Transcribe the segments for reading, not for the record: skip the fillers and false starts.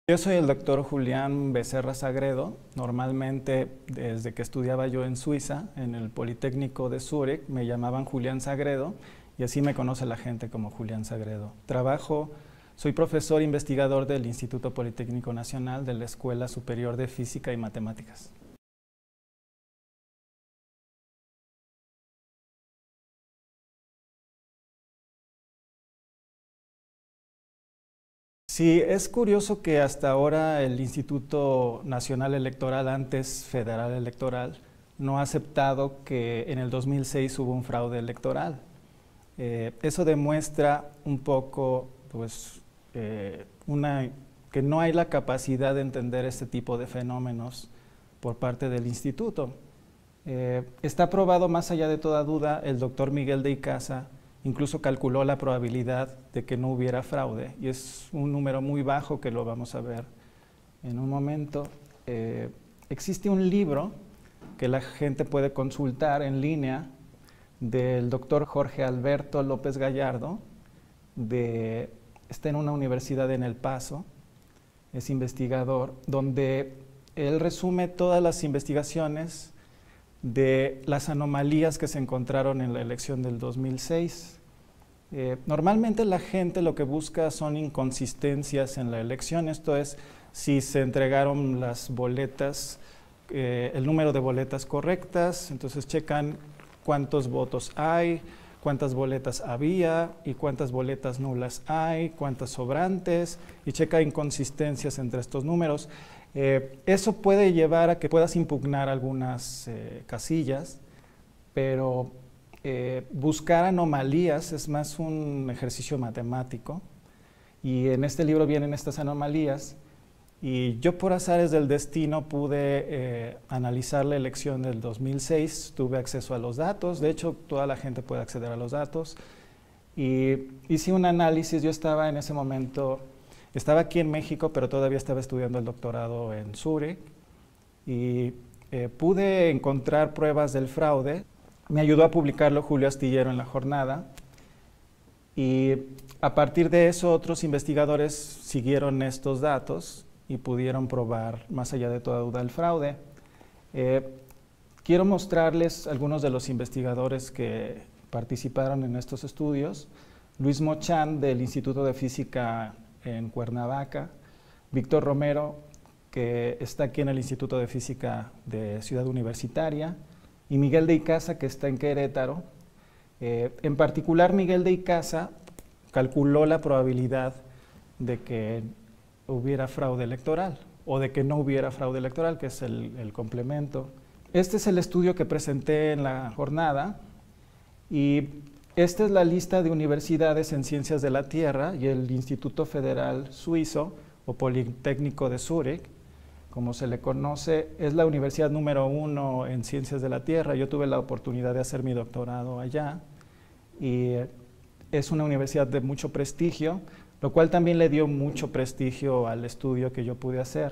Yo soy el doctor Julián Becerra Sagredo. Normalmente, desde que estudiaba yo en Suiza, en el Politécnico de Zúrich, me llamaban Julián Sagredo y así me conoce la gente como Julián Sagredo. Soy profesor investigador del Instituto Politécnico Nacional de la Escuela Superior de Física y Matemáticas. Sí, es curioso que hasta ahora el Instituto Nacional Electoral, antes Federal Electoral, no ha aceptado que en el 2006 hubo un fraude electoral. Eso demuestra un poco, pues, que no hay la capacidad de entender este tipo de fenómenos por parte del instituto. Está probado más allá de toda duda. El doctor Miguel de Icaza incluso calculó la probabilidad de que no hubiera fraude, y es un número muy bajo que lo vamos a ver en un momento. Existe un libro que la gente puede consultar en línea del doctor Jorge Alberto López Gallardo, está en una universidad en El Paso, es investigador, donde él resume todas las investigaciones de las anomalías que se encontraron en la elección del 2006. Normalmente la gente lo que busca son inconsistencias en la elección, esto es, si se entregaron las boletas, el número de boletas correctas, entonces checan cuántos votos hay, cuántas boletas había y cuántas boletas nulas hay, cuántas sobrantes, y checa inconsistencias entre estos números. Eso puede llevar a que puedas impugnar algunas casillas, pero buscar anomalías es más un ejercicio matemático, y en este libro vienen estas anomalías, y yo por azares del destino pude analizar la elección del 2006, tuve acceso a los datos, de hecho toda la gente puede acceder a los datos, y hice un análisis. Yo estaba en ese momento, estaba aquí en México, pero todavía estaba estudiando el doctorado en Zúrich, y pude encontrar pruebas del fraude. Me ayudó a publicarlo Julio Astillero en La Jornada, y a partir de eso otros investigadores siguieron estos datos y pudieron probar más allá de toda duda el fraude. Quiero mostrarles algunos de los investigadores que participaron en estos estudios. Luis Mochán, del Instituto de Física en Cuernavaca; Víctor Romero, que está aquí en el Instituto de Física de Ciudad Universitaria; y Miguel de Icaza, que está en Querétaro. En particular, Miguel de Icaza calculó la probabilidad de que hubiera fraude electoral o de que no hubiera fraude electoral, que es el complemento. Este es el estudio que presenté en La Jornada, y esta es la lista de universidades en Ciencias de la Tierra, y el Instituto Federal Suizo o Politécnico de Zúrich, como se le conoce, es la universidad número 1 en Ciencias de la Tierra. Yo tuve la oportunidad de hacer mi doctorado allá, y es una universidad de mucho prestigio, lo cual también le dio mucho prestigio al estudio que yo pude hacer.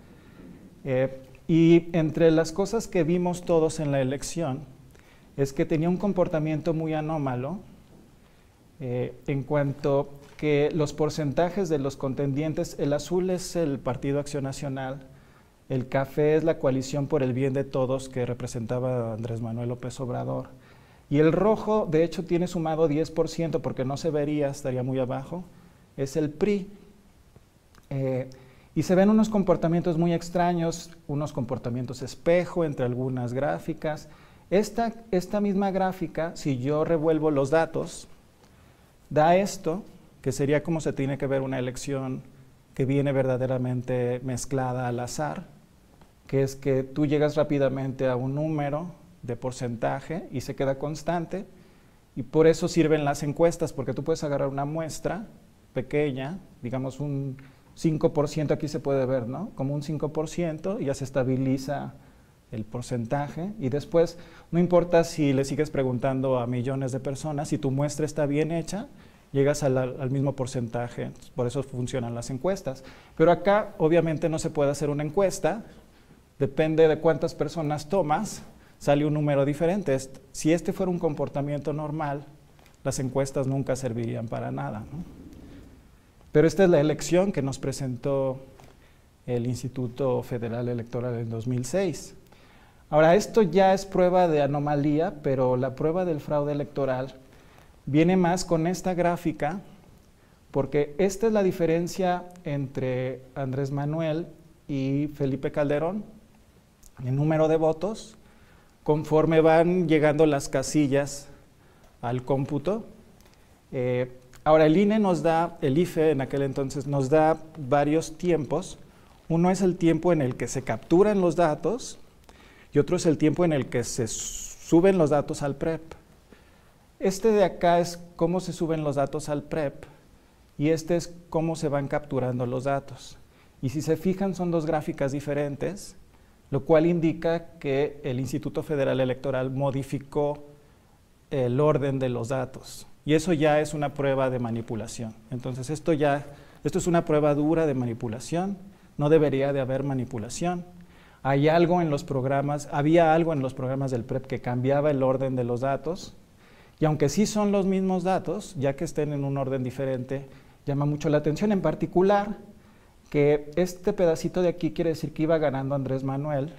Y entre las cosas que vimos todos en la elección es que tenía un comportamiento muy anómalo, en cuanto que los porcentajes de los contendientes: el azul es el Partido Acción Nacional, el café es la Coalición por el Bien de Todos, que representaba a Andrés Manuel López Obrador, y el rojo, de hecho, tiene sumado 10%, porque no se vería, estaría muy abajo, es el PRI. Y se ven unos comportamientos muy extraños, unos comportamientos espejo entre algunas gráficas. Esta misma gráfica, si yo revuelvo los datos, da esto, que sería como se tiene que ver una elección que viene verdaderamente mezclada al azar, que es que tú llegas rápidamente a un número de porcentaje y se queda constante, y por eso sirven las encuestas, porque tú puedes agarrar una muestra pequeña, digamos un 5%, aquí se puede ver, ¿no? Como un 5%, y ya se estabiliza el porcentaje, y después no importa si le sigues preguntando a millones de personas, si tu muestra está bien hecha, llegas al mismo porcentaje. Por eso funcionan las encuestas. Pero acá obviamente no se puede hacer una encuesta, depende de cuántas personas tomas, sale un número diferente. Si este fuera un comportamiento normal, las encuestas nunca servirían para nada, ¿no? Pero esta es la elección que nos presentó el Instituto Federal Electoral en 2006. Ahora, esto ya es prueba de anomalía, pero la prueba del fraude electoral viene más con esta gráfica, porque esta es la diferencia entre Andrés Manuel y Felipe Calderón, el número de votos, conforme van llegando las casillas al cómputo. Ahora, el INE nos da, el IFE en aquel entonces, nos da varios tiempos. Uno es el tiempo en el que se capturan los datos y otro es el tiempo en el que se suben los datos al PREP. Este de acá es cómo se suben los datos al PREP y este es cómo se van capturando los datos. Y si se fijan, son dos gráficas diferentes, lo cual indica que el Instituto Federal Electoral modificó el orden de los datos. Y eso ya es una prueba de manipulación. Entonces, esto es una prueba dura de manipulación. No debería de haber manipulación. Había algo en los programas del PREP que cambiaba el orden de los datos. Y aunque sí son los mismos datos, ya que estén en un orden diferente, llama mucho la atención. En particular, que este pedacito de aquí quiere decir que iba ganando Andrés Manuel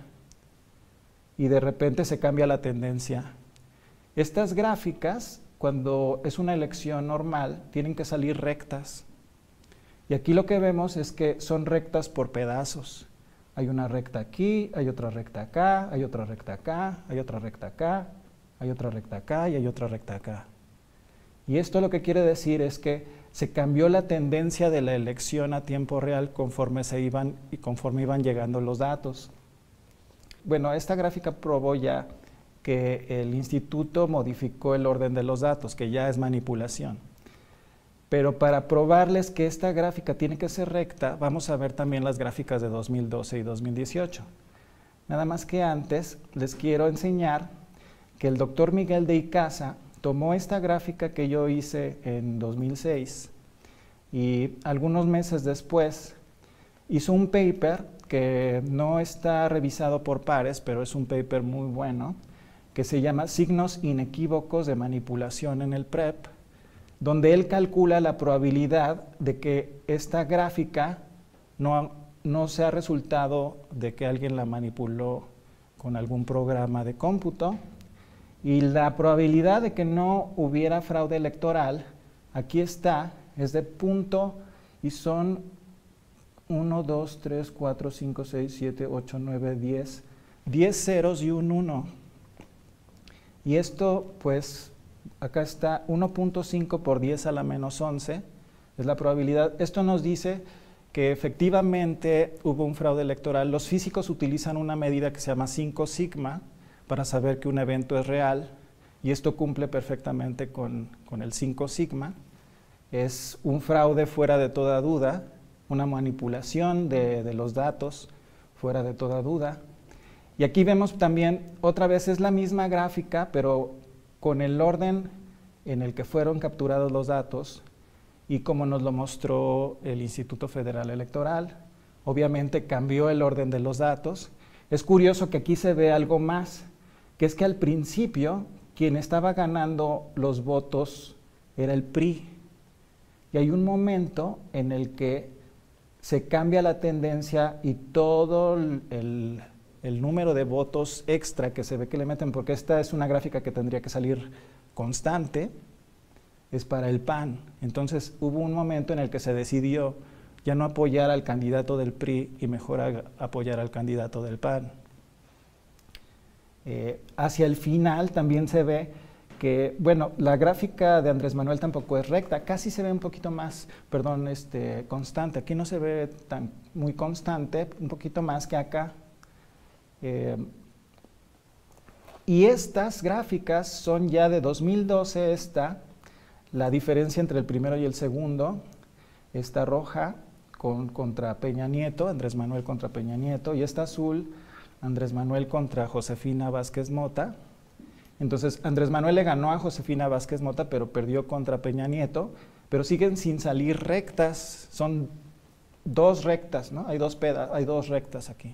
y de repente se cambia la tendencia. Estas gráficas, cuando es una elección normal, tienen que salir rectas. Y aquí lo que vemos es que son rectas por pedazos. Hay una recta aquí, hay otra recta acá, hay otra recta acá, hay otra recta acá, hay otra recta acá y hay otra recta acá. Y esto lo que quiere decir es que se cambió la tendencia de la elección a tiempo real conforme iban llegando los datos. Bueno, esta gráfica probó ya que el instituto modificó el orden de los datos, que ya es manipulación. Pero para probarles que esta gráfica tiene que ser recta, vamos a ver también las gráficas de 2012 y 2018. Nada más que antes les quiero enseñar que el doctor Miguel de Icaza tomó esta gráfica que yo hice en 2006 y algunos meses después hizo un paper que no está revisado por pares, pero es un paper muy bueno, que se llama Signos inequívocos de manipulación en el PREP, donde él calcula la probabilidad de que esta gráfica no sea resultado de que alguien la manipuló con algún programa de cómputo, y la probabilidad de que no hubiera fraude electoral, aquí está, es de punto, y son 1, 2, 3, 4, 5, 6, 7, 8, 9, 10, 10 ceros y un 1. Y esto, pues, acá está 1.5 por 10 a la menos 11, es la probabilidad. Esto nos dice que efectivamente hubo un fraude electoral. Los físicos utilizan una medida que se llama 5 sigma para saber que un evento es real, y esto cumple perfectamente con el 5 sigma. Es un fraude fuera de toda duda, una manipulación de los datos fuera de toda duda. Y aquí vemos también, otra vez es la misma gráfica, pero con el orden en el que fueron capturados los datos y como nos lo mostró el Instituto Federal Electoral. Obviamente cambió el orden de los datos. Es curioso que aquí se ve algo más, que es que al principio quien estaba ganando los votos era el PRI. Y hay un momento en el que se cambia la tendencia y todo el número de votos extra que se ve que le meten, porque esta es una gráfica que tendría que salir constante, es para el PAN. Entonces hubo un momento en el que se decidió ya no apoyar al candidato del PRI y mejor apoyar al candidato del PAN. Hacia el final también se ve que, bueno, la gráfica de Andrés Manuel tampoco es recta, casi se ve un poquito más, perdón, constante. Aquí no se ve muy constante, un poquito más que acá. Y estas gráficas son ya de 2012, la diferencia entre el primero y el segundo, esta roja contra Peña Nieto, Andrés Manuel contra Peña Nieto, y esta azul, Andrés Manuel contra Josefina Vázquez Mota. Entonces, Andrés Manuel le ganó a Josefina Vázquez Mota, pero perdió contra Peña Nieto, pero siguen sin salir rectas, son dos rectas, ¿no? Hay dos rectas aquí.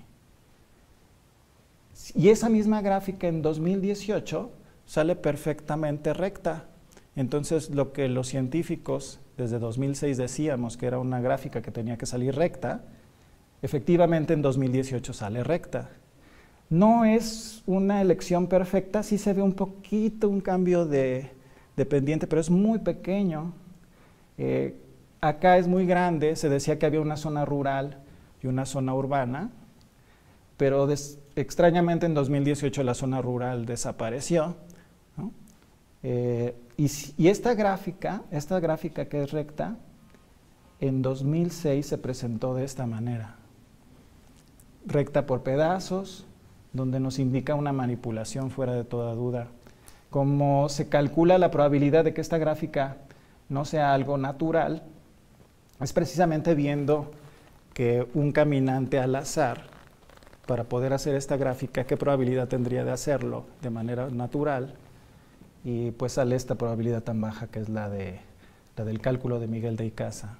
Y esa misma gráfica en 2018 sale perfectamente recta. Entonces, lo que los científicos desde 2006 decíamos que era una gráfica que tenía que salir recta, Efectivamente, en 2018 sale recta. No es una elección perfecta, sí se ve un poquito un cambio de pendiente, pero es muy pequeño. Acá es muy grande, se decía que había una zona rural y una zona urbana, pero extrañamente en 2018 la zona rural desapareció, ¿no? Y esta gráfica que es recta, en 2006 se presentó de esta manera. Recta por pedazos, donde nos indica una manipulación fuera de toda duda. Como se calcula la probabilidad de que esta gráfica no sea algo natural, es precisamente viendo que un caminante al azar, para poder hacer esta gráfica, ¿qué probabilidad tendría de hacerlo de manera natural? Y pues sale esta probabilidad tan baja que es la del cálculo de Miguel de Icaza.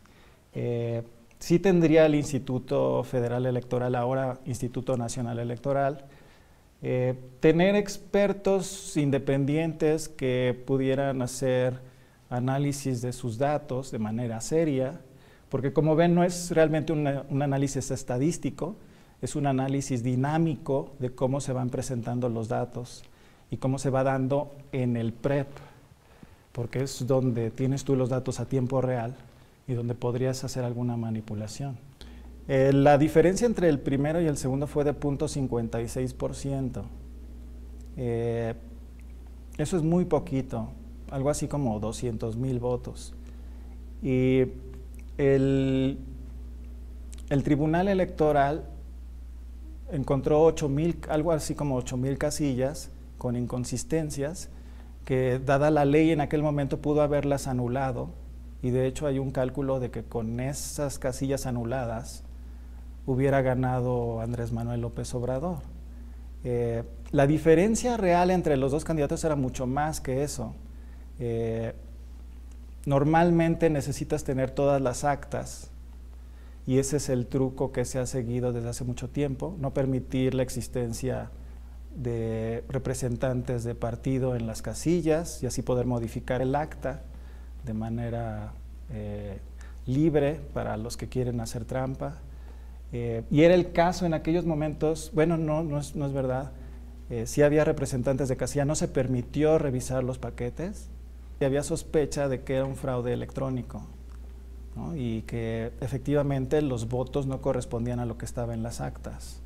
Sí tendría el Instituto Federal Electoral, ahora Instituto Nacional Electoral, tener expertos independientes que pudieran hacer análisis de sus datos de manera seria, porque como ven no es realmente un análisis estadístico, es un análisis dinámico de cómo se van presentando los datos y cómo se va dando en el PREP, porque es donde tienes tú los datos a tiempo real y donde podrías hacer alguna manipulación. La diferencia entre el primero y el segundo fue de 0.56%. Eso es muy poquito, algo así como 200,000 votos. Y el Tribunal Electoral encontró algo así como 8,000 casillas con inconsistencias que, dada la ley en aquel momento, pudo haberlas anulado. Y de hecho hay un cálculo de que con esas casillas anuladas hubiera ganado Andrés Manuel López Obrador. La diferencia real entre los dos candidatos era mucho más que eso. Normalmente necesitas tener todas las actas y ese es el truco que se ha seguido desde hace mucho tiempo, no permitir la existencia de representantes de partido en las casillas y así poder modificar el acta de manera libre para los que quieren hacer trampa. Y era el caso en aquellos momentos, bueno, no es verdad, sí había representantes de casilla, no se permitió revisar los paquetes y había sospecha de que era un fraude electrónico, ¿no? Y que efectivamente los votos no correspondían a lo que estaba en las actas.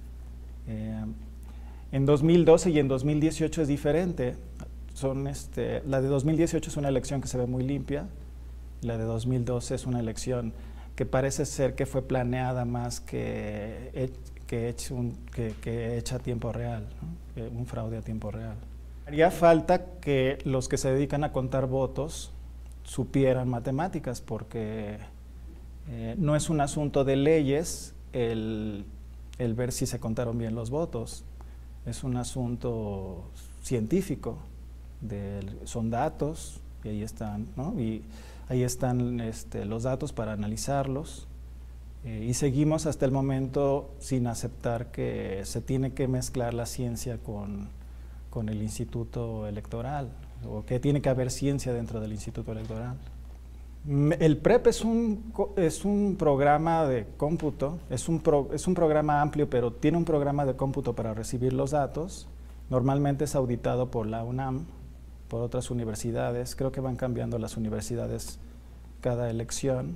En 2012 y en 2018 es diferente. La de 2018 es una elección que se ve muy limpia, la de 2012 es una elección que parece ser que fue planeada más que hecha a tiempo real, ¿no? Un fraude a tiempo real. Haría falta que los que se dedican a contar votos supieran matemáticas, porque no es un asunto de leyes el ver si se contaron bien los votos, es un asunto científico, son datos y ahí están, ¿no? Y ahí están los datos para analizarlos y seguimos hasta el momento sin aceptar que se tiene que mezclar la ciencia con el Instituto Electoral, o que tiene que haber ciencia dentro del Instituto Electoral. El PREP es un programa de cómputo, es un programa amplio, pero tiene un programa de cómputo para recibir los datos. Normalmente es auditado por la UNAM, por otras universidades, creo que van cambiando las universidades cada elección.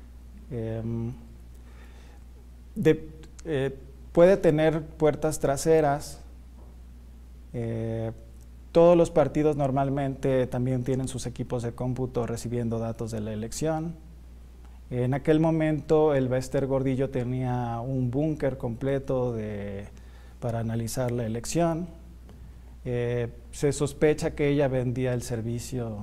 Puede tener puertas traseras. Todos los partidos normalmente también tienen sus equipos de cómputo recibiendo datos de la elección. En aquel momento el Bester Gordillo tenía un búnker completo para analizar la elección. Se sospecha que ella vendía el servicio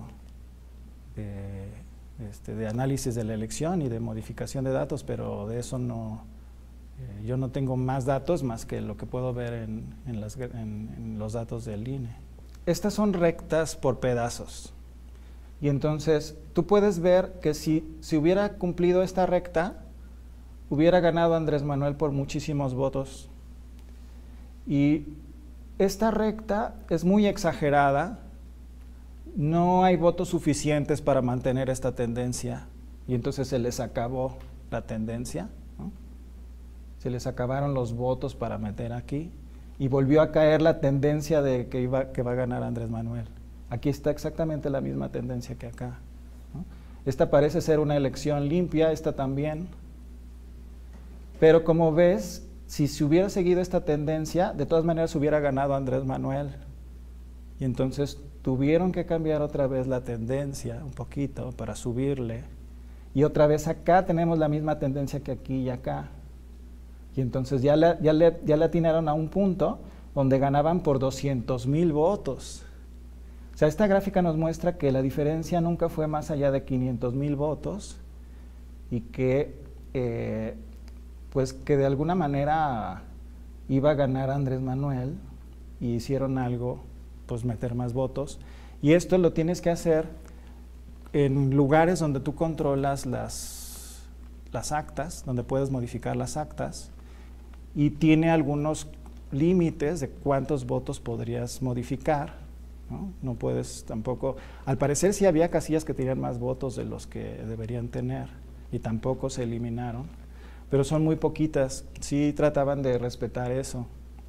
de análisis de la elección y de modificación de datos, pero de eso yo no tengo más datos más que lo que puedo ver en los datos del INE. Estas son rectas por pedazos y entonces tú puedes ver que si hubiera cumplido esta recta hubiera ganado Andrés Manuel por muchísimos votos, y esta recta es muy exagerada, no hay votos suficientes para mantener esta tendencia y entonces se les acabó la tendencia, ¿no? se les acabaron los votos para meter aquí y volvió a caer la tendencia de que va a ganar Andrés Manuel. Aquí está exactamente la misma tendencia que acá, ¿no? Esta parece ser una elección limpia, esta también, pero como ves, si se hubiera seguido esta tendencia, de todas maneras hubiera ganado Andrés Manuel. Y entonces tuvieron que cambiar otra vez la tendencia un poquito para subirle. Y otra vez acá tenemos la misma tendencia que aquí y acá. Y entonces ya le atinaron a un punto donde ganaban por 200,000 votos. O sea, esta gráfica nos muestra que la diferencia nunca fue más allá de 500,000 votos y que, pues que de alguna manera iba a ganar Andrés Manuel y hicieron algo, pues meter más votos. Y esto lo tienes que hacer en lugares donde tú controlas las actas, donde puedes modificar las actas, y tiene algunos límites de cuántos votos podrías modificar, ¿no? No puedes tampoco, al parecer sí había casillas que tenían más votos de los que deberían tener, y tampoco se eliminaron, pero son muy poquitas, sí trataban de respetar eso.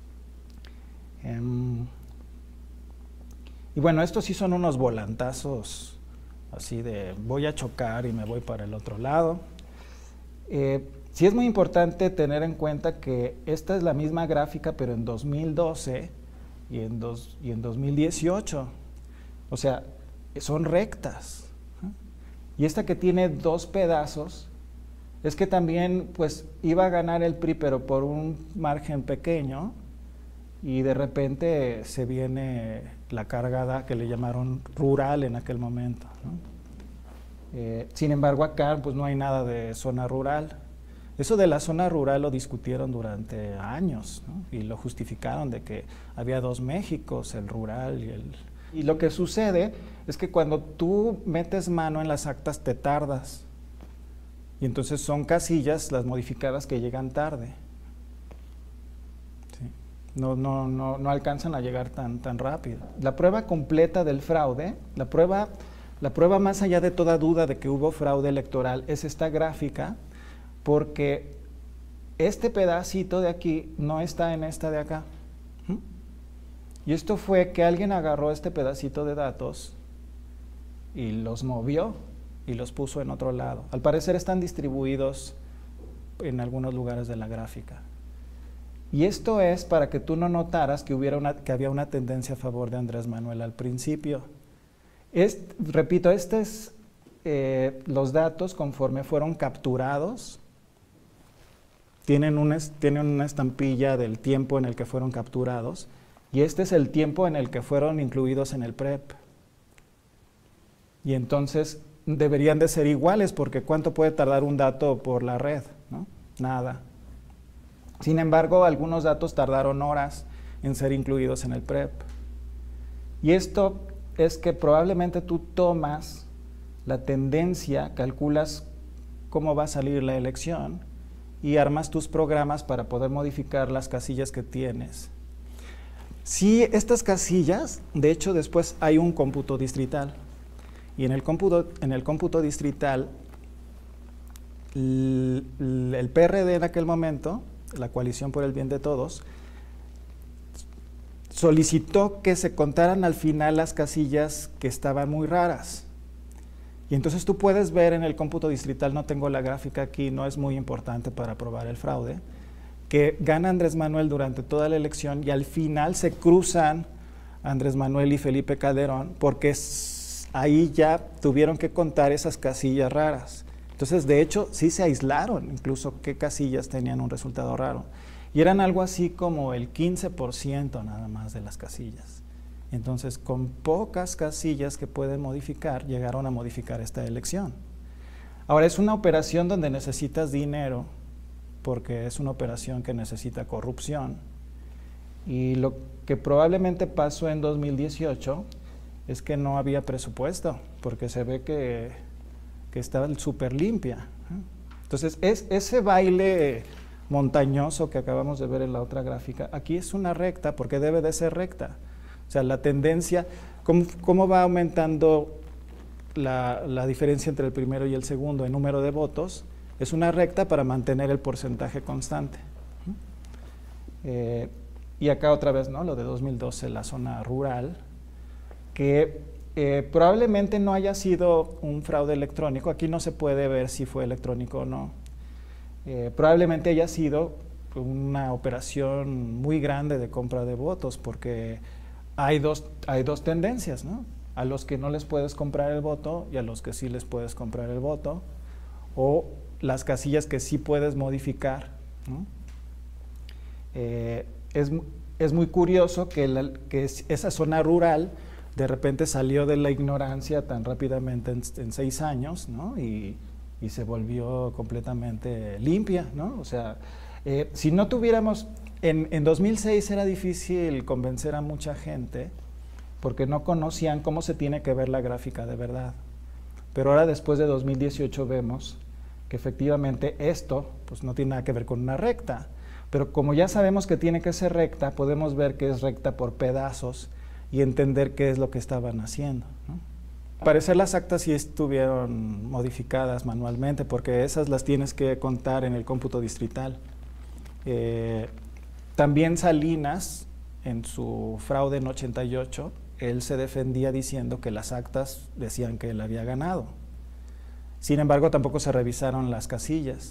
Y bueno, estos sí son unos volantazos, así de voy a chocar y me voy para el otro lado. Sí es muy importante tener en cuenta que esta es la misma gráfica, pero en 2012 y en 2018. O sea, son rectas. Y esta que tiene dos pedazos, es que también pues iba a ganar el PRI, pero por un margen pequeño, y de repente se viene la cargada que le llamaron rural en aquel momento, ¿no? Sin embargo, acá pues no hay nada de zona rural. Eso de la zona rural lo discutieron durante años, ¿no? Y lo justificaron de que había dos Méxicos, el rural y el... Y lo que sucede es que cuando tú metes mano en las actas te tardas. Y entonces son casillas, las modificadas, que llegan tarde. ¿Sí? No alcanzan a llegar tan rápido. La prueba completa del fraude, la prueba más allá de toda duda de que hubo fraude electoral, es esta gráfica, porque este pedacito de aquí no está en esta de acá. Y esto fue que alguien agarró este pedacito de datos y los movió y los puso en otro lado. Al parecer están distribuidos en algunos lugares de la gráfica. Y esto es para que tú no notaras que había una tendencia a favor de Andrés Manuel al principio. Repito, los datos conforme fueron capturados, tienen una estampilla del tiempo en el que fueron capturados, y este es el tiempo en el que fueron incluidos en el PREP. Y entonces deberían de ser iguales, porque ¿cuánto puede tardar un dato por la red? ¿No? Nada. Sin embargo, algunos datos tardaron horas en ser incluidos en el PREP. Y esto es que probablemente tú tomas la tendencia, calculas cómo va a salir la elección y armas tus programas para poder modificar las casillas que tienes. Sí, estas casillas, de hecho, después hay un cómputo distrital. Y en el cómputo distrital, el PRD en aquel momento, la Coalición por el Bien de Todos, solicitó que se contaran al final las casillas que estaban muy raras. Y entonces tú puedes ver en el cómputo distrital, no tengo la gráfica aquí, no es muy importante para probar el fraude, que gana Andrés Manuel durante toda la elección y al final se cruzan Andrés Manuel y Felipe Calderón, porque ahí ya tuvieron que contar esas casillas raras. Entonces, de hecho, sí se aislaron incluso qué casillas tenían un resultado raro. Y eran algo así como el 15% nada más de las casillas. Entonces, con pocas casillas que pueden modificar, llegaron a modificar esta elección. Ahora, es una operación donde necesitas dinero, porque es una operación que necesita corrupción. Y lo que probablemente pasó en 2018 es que no había presupuesto, porque se ve que estaba súper limpia. Entonces, ese baile montañoso que acabamos de ver en la otra gráfica, aquí es una recta, porque debe de ser recta. O sea, la tendencia, cómo va aumentando la diferencia entre el primero y el segundo en número de votos, es una recta para mantener el porcentaje constante. Y acá otra vez, ¿no? Lo de 2012, la zona rural, que probablemente no haya sido un fraude electrónico. Aquí no se puede ver si fue electrónico o no. Probablemente haya sido una operación muy grande de compra de votos, porque hay dos tendencias, ¿no? A los que no les puedes comprar el voto y a los que sí les puedes comprar el voto, o las casillas que sí puedes modificar, ¿no? Es muy curioso que esa zona rural de repente salió de la ignorancia tan rápidamente en 6 años, ¿no? Y se volvió completamente limpia, ¿no? O sea, si no tuviéramos, en 2006 era difícil convencer a mucha gente porque no conocían cómo se tiene que ver la gráfica de verdad. Pero ahora, después de 2018, vemos que efectivamente esto pues, no tiene nada que ver con una recta. Pero como ya sabemos que tiene que ser recta, podemos ver que es recta por pedazos y entender qué es lo que estaban haciendo, ¿no? Al parecer las actas sí estuvieron modificadas manualmente, porque esas las tienes que contar en el cómputo distrital. También Salinas, en su fraude en 88, él se defendía diciendo que las actas decían que él había ganado. Sin embargo, tampoco se revisaron las casillas.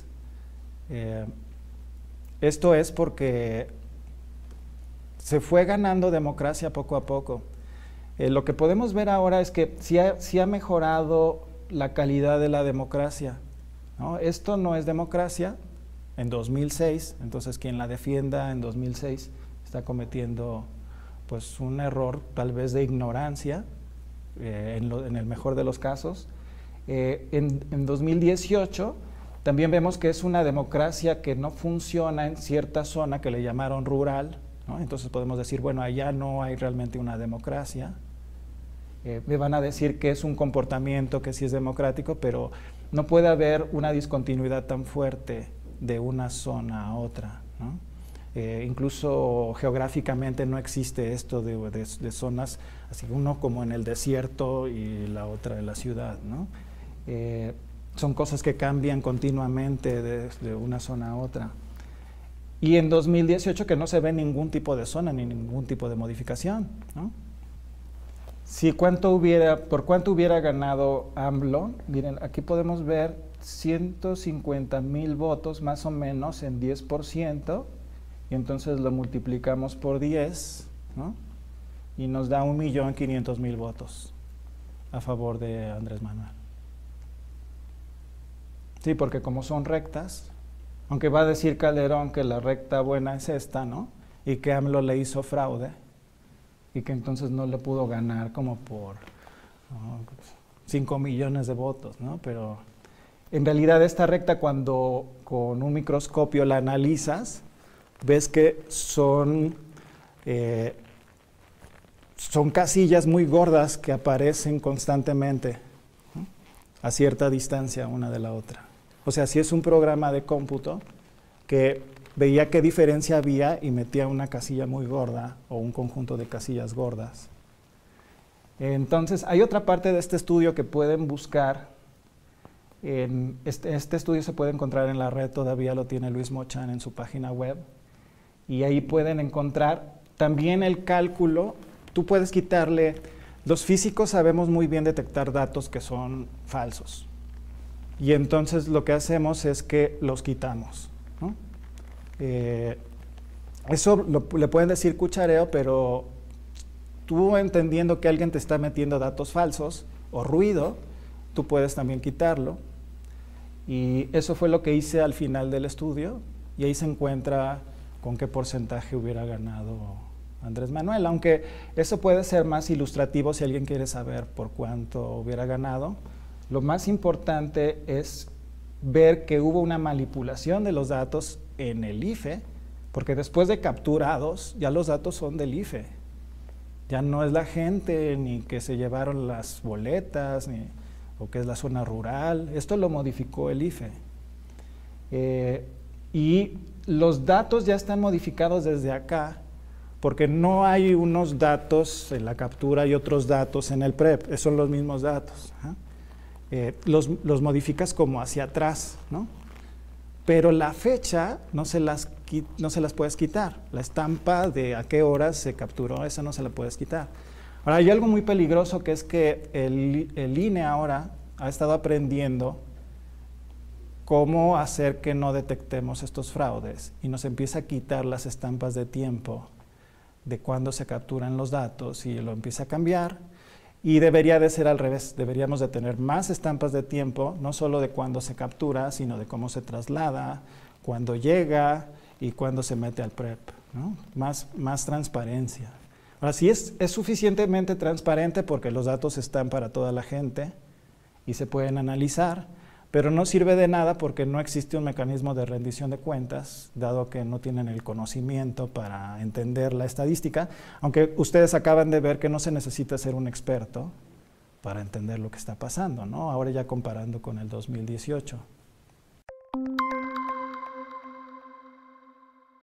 Esto es porque se fue ganando democracia poco a poco. Lo que podemos ver ahora es que sí ha mejorado la calidad de la democracia, ¿no? Esto no es democracia en 2006, entonces quien la defienda en 2006 está cometiendo pues un error tal vez de ignorancia, en el mejor de los casos. En 2018 también vemos que es una democracia que no funciona en cierta zona que le llamaron rural, ¿no? Entonces podemos decir, bueno, allá no hay realmente una democracia. Me van a decir que es un comportamiento que sí es democrático, pero no puede haber una discontinuidad tan fuerte de una zona a otra, ¿no? Incluso geográficamente no existe esto de zonas, así uno como en el desierto y la otra en la ciudad, ¿no? Son cosas que cambian continuamente de una zona a otra. Y en 2018 que no se ve ningún tipo de zona ni ningún tipo de modificación, ¿no? Si por cuánto hubiera ganado AMLO, miren, aquí podemos ver 150,000 votos más o menos en 10%, y entonces lo multiplicamos por 10, ¿no? Y nos da 1,500,000 votos a favor de Andrés Manuel. Sí, porque como son rectas, aunque va a decir Calderón que la recta buena es esta, ¿no? Y que AMLO le hizo fraude y que entonces no le pudo ganar como por 5 millones de votos, ¿no? Pero en realidad esta recta, cuando con un microscopio la analizas, ves que son casillas muy gordas que aparecen constantemente, ¿no? A cierta distancia una de la otra. O sea, si es un programa de cómputo que veía qué diferencia había y metía una casilla muy gorda o un conjunto de casillas gordas. Entonces, hay otra parte de este estudio que pueden buscar. Este estudio se puede encontrar en la red, todavía lo tiene Luis Mochan en su página web. Y ahí pueden encontrar también el cálculo. Tú puedes quitarle, los físicos sabemos muy bien detectar datos que son falsos. Y entonces lo que hacemos es que los quitamos, ¿no? Eso le pueden decir cuchareo, pero tú entendiendo que alguien te está metiendo datos falsos o ruido, tú puedes también quitarlo. Y eso fue lo que hice al final del estudio, y ahí se encuentra con qué porcentaje hubiera ganado Andrés Manuel, aunque eso puede ser más ilustrativo si alguien quiere saber por cuánto hubiera ganado. Lo más importante es ver que hubo una manipulación de los datos en el IFE, porque después de capturados ya los datos son del IFE. Ya no es la gente ni que se llevaron las boletas o que es la zona rural. Esto lo modificó el IFE. Y los datos ya están modificados desde acá, porque no hay unos datos en la captura y otros datos en el PREP, son los mismos datos. Los modificas como hacia atrás, ¿no? pero la fecha no se las puedes quitar. La estampa de a qué horas se capturó, esa no se la puedes quitar. Ahora, hay algo muy peligroso que es que el INE ahora ha estado aprendiendo cómo hacer que no detectemos estos fraudes y nos empieza a quitar las estampas de tiempo de cuándo se capturan los datos y lo empieza a cambiar. Y debería de ser al revés, deberíamos de tener más estampas de tiempo, no solo de cuándo se captura, sino de cómo se traslada, cuándo llega y cuándo se mete al PREP, ¿no? Más transparencia. Ahora, sí es suficientemente transparente porque los datos están para toda la gente y se pueden analizar, pero no sirve de nada porque no existe un mecanismo de rendición de cuentas, dado que no tienen el conocimiento para entender la estadística, aunque ustedes acaban de ver que no se necesita ser un experto para entender lo que está pasando, ¿no? Ahora ya comparando con el 2018.